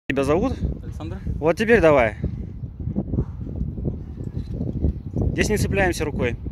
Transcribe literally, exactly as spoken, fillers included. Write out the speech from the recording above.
Тебя зовут? Александр. Вот теперь давай. Здесь не цепляемся рукой.